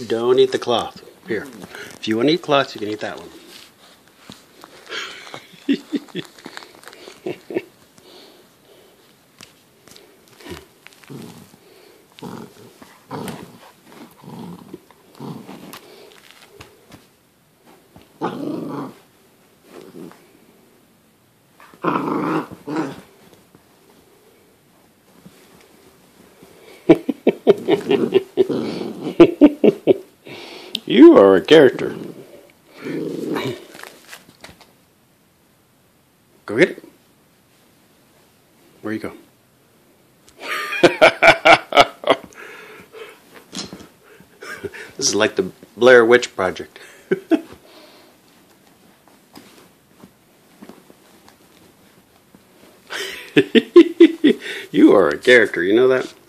Don't eat the cloth. Here. If you want to eat cloth, you can eat that one. You are a character. Go get it. Where you go? This is like the Blair Witch Project. You are a character, you know that?